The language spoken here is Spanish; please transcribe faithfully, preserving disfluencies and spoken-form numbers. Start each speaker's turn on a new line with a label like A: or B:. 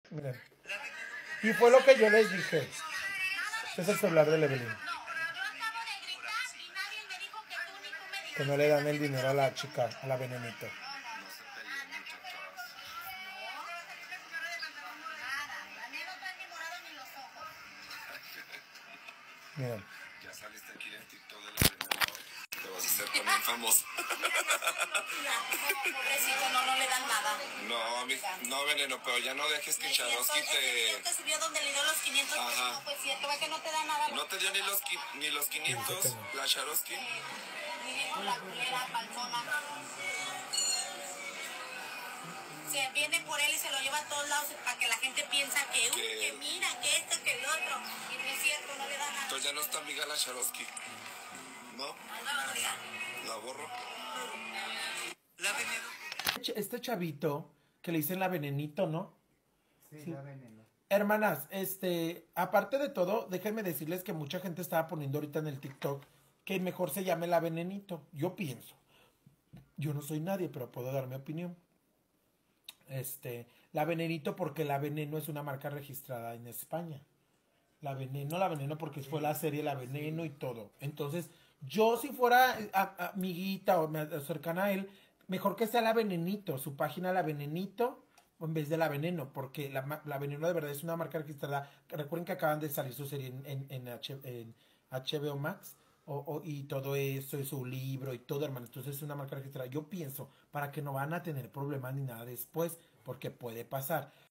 A: Miren. Y fue lo que yo les dije. Este es el celular de Evelyn. Que no le dan el dinero a la chica, a la Venenito. Miren.
B: Ya saliste aquí en el TikTok de la Veneno. Te vas a hacer también famoso.
C: Pobrecito, no, no le dan nada.
B: No, mi, no, Veneno, pero ya no dejes que Charoski te...
C: El te subió donde le dio los quinientos pesos.
B: Ajá.
C: No, pues cierto, ve que no te da nada.
B: No te dio ni los, qui- ni los quinientos, la Charoski.
C: Ni dijo la culera panzona. Se viene por él y se lo lleva a todos lados para que la gente piensa que, uy,
B: Que-
C: que mira, que esto, que el otro. Y no es cierto, no le da nada.
B: Entonces ya no está amiga la Charoski. ¿No? La borro.
D: La Veneno.
A: Este chavito que le dicen la Venenito, ¿no?
E: Sí,
A: Sí.
E: la veneno.
A: Hermanas, este, aparte de todo, déjenme decirles que mucha gente estaba poniendo ahorita en el TikTok que mejor se llame la Venenito. Yo pienso. Yo no soy nadie, pero puedo dar mi opinión. Este, la Venenito porque la Veneno es una marca registrada en España. La Veneno, la Veneno porque fue la serie La Veneno y todo. Entonces, yo si fuera a- a- amiguita o me- cercana a él, mejor que sea la Venenito, su página La Venenito en vez de La Veneno, porque la, ma- la Veneno de verdad es una marca registrada. Recuerden que acaban de salir su serie en, en, en H- en H B O Max o- o- y todo eso, y su libro y todo, hermano. Entonces es una marca registrada. Yo pienso para que no van a tener problemas ni nada después, porque puede pasar.